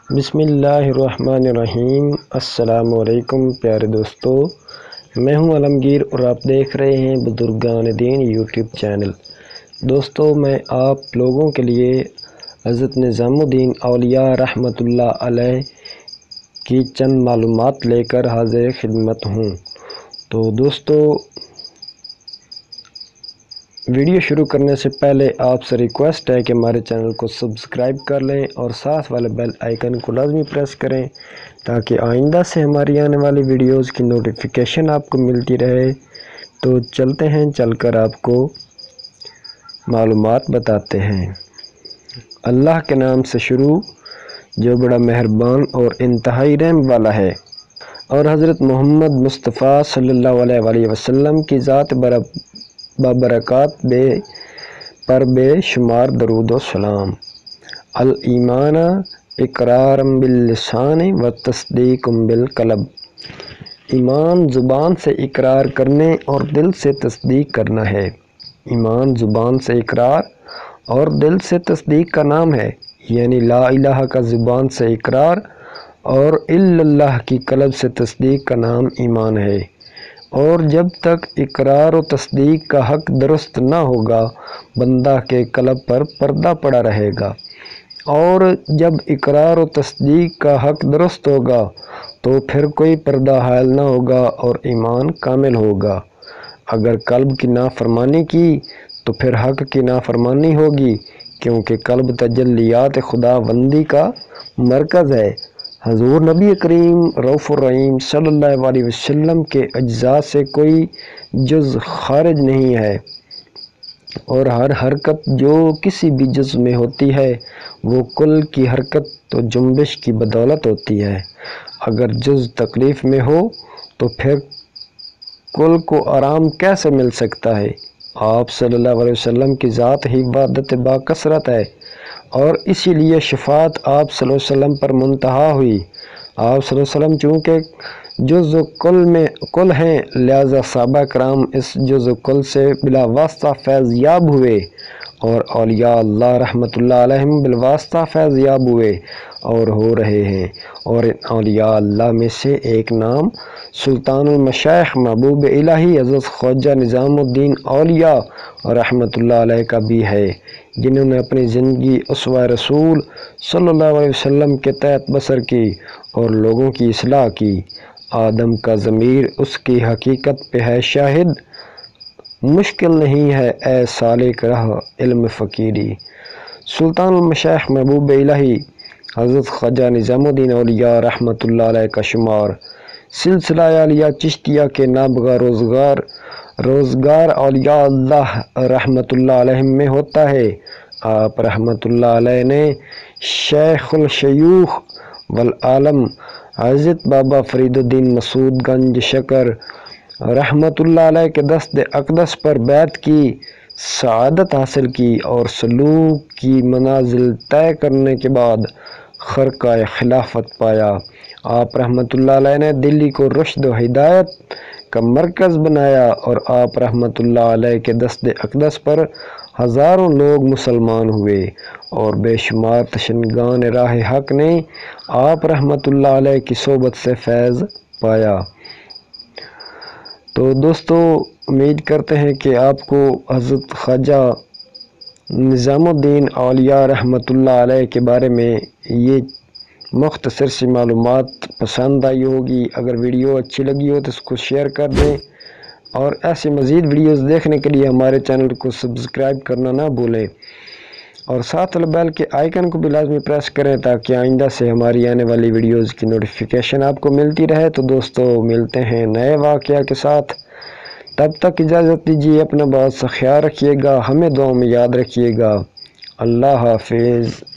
بسم اللہ الرحمن الرحیم۔ السلام علیکم پیارے دوستو، میں ہوں عالمگیر اور آپ دیکھ رہے ہیں بزرگان دین یوٹیوب چینل۔ دوستو، میں آپ لوگوں کے لیے حضرت نظام الدین اولیاء رحمۃ اللہ علیہ کی چند معلومات لے کر حاضر خدمت ہوں۔ تو دوستو، ویڈیو شروع کرنے سے پہلے آپ سے ریکویسٹ ہے کہ ہمارے چینل کو سبسکرائب کر لیں اور ساتھ والے بیل آئیکن کو لازمی پریس کریں تاکہ آئندہ سے ہماری آنے والی ویڈیوز کی نوٹیفیکیشن آپ کو ملتی رہے۔ تو چلتے ہیں، چل کر آپ کو معلومات بتاتے ہیں۔ اللہ کے نام سے شروع، جو بڑا مہربان اور انتہائی رحم والا ہے، اور حضرت محمد مصطفیٰ صلی اللہ علیہ وآلہ وسلم کی ذات بابرکات پر بے شمار درود و سلام۔ الایمان اقرار باللسان و تصدیق بالقلب۔ ایمان زبان سے اقرار کرنے اور دل سے تصدیق کرنا ہے۔ ایمان زبان سے اقرار اور دل سے تصدیق کا نام ہے، یعنی لا الہ کا زبان سے اقرار اور الا اللہ کی قلب سے تصدیق کا نام ایمان ہے۔ اور جب تک اقرار و تصدیق کا حق درست نہ ہوگا، بندہ کے قلب پر پردہ پڑا رہے گا، اور جب اقرار و تصدیق کا حق درست ہوگا تو پھر کوئی پردہ حائل نہ ہوگا اور ایمان کامل ہوگا۔ اگر قلب کی نافرمانی کی تو پھر حق کی نافرمانی ہوگی، کیونکہ قلب تجلیات خداوندی کا مرکز ہے۔ حضور نبی کریم رؤوف الرحیم صلی اللہ علیہ وسلم کے اجزاء سے کوئی جز خارج نہیں ہے، اور ہر حرکت جو کسی بھی جز میں ہوتی ہے وہ کل کی حرکت و جنبش کی بدولت ہوتی ہے۔ اگر جز تکلیف میں ہو تو پھر کل کو آرام کیسے مل سکتا ہے؟ آپ صلی اللہ علیہ وسلم کی ذات ہی وحدت با کثرت ہے، اور اسی لیے شفاعت آپ صلی اللہ علیہ وسلم پر منتہا ہوئی۔ آپ صلی اللہ علیہ وسلم چونکہ جز و کل ہیں، لہذا صحابہ کرام اس جز و کل سے بلا واسطہ فیض یاب ہوئے، اور اولیاء اللہ رحمۃ اللہ علیہم بالواسطہ فیض یاب ہوئے اور ہو رہے ہیں۔ اور ان اولیاء اللہ میں سے ایک نام سلطان المشائخ محبوب الہی حضرت خواجہ نظام الدین اولیاء رحمۃ اللہ علیہ کا بھی ہے، جنہوں نے اپنی زندگی اسوہ رسول صلی اللہ علیہ وسلم کے تحت بسر کی اور لوگوں کی اصلاح کی۔ آدم کا ضمیر اس کی حقیقت پہ ہے شاہد، مشکل نہیں ہے اے سالک راہ علم فقیری۔ سلطان المشائخ محبوب الہی حضرت خواجہ نظام الدین اولیاء رحمۃ اللہ علیہ کا شمار سلسلہ عالیہ چشتیہ کے نابغہ روزگار اولیاء اللہ رحمۃ اللہ علیہ میں ہوتا ہے۔ آپ رحمۃ اللہ علیہ نے شیخ الشیوخ والعالم حضرت بابا فرید الدین مسعود گنج شکر رحمۃ اللہ علیہ کے دست اقدس پر بیعت کی، سعادت حاصل کی اور سلوک کی منازل طے کرنے کے بعد خرقہ خلافت پایا۔ آپ رحمۃ اللہ علیہ نے دلی کو رشد و ہدایت کا مرکز بنایا، اور آپ رحمۃ اللہ علیہ کے دست اقدس پر ہزاروں لوگ مسلمان ہوئے، اور بے شمار تشنگان راہ حق نے آپ رحمۃ اللہ علیہ کی صحبت سے فیض پایا۔ تو دوستو، امید کرتے ہیں کہ آپ کو حضرت خواجہ نظام الدین اولیاء رحمۃ اللہ علیہ کے بارے میں یہ مختصر سی معلومات پسند آئی ہوگی۔ اگر ویڈیو اچھی لگی ہو تو اس کو شیئر کر دیں، اور ایسی مزید ویڈیوز دیکھنے کے لیے ہمارے چینل کو سبسکرائب کرنا نہ بھولیں، اور ساتھ بیل کے آئیکن کو بھی لازمی پریس کریں تاکہ آئندہ سے ہماری آنے والی ویڈیوز کی نوٹیفیکیشن آپ کو ملتی رہے۔ تو دوستو، ملتے ہیں نئے واقعہ کے ساتھ، تب تک اجازت دیجیے، اپنا بہت سا خیال رکھیے گا، ہمیں دعاؤں میں یاد رکھیے گا۔ اللہ حافظ۔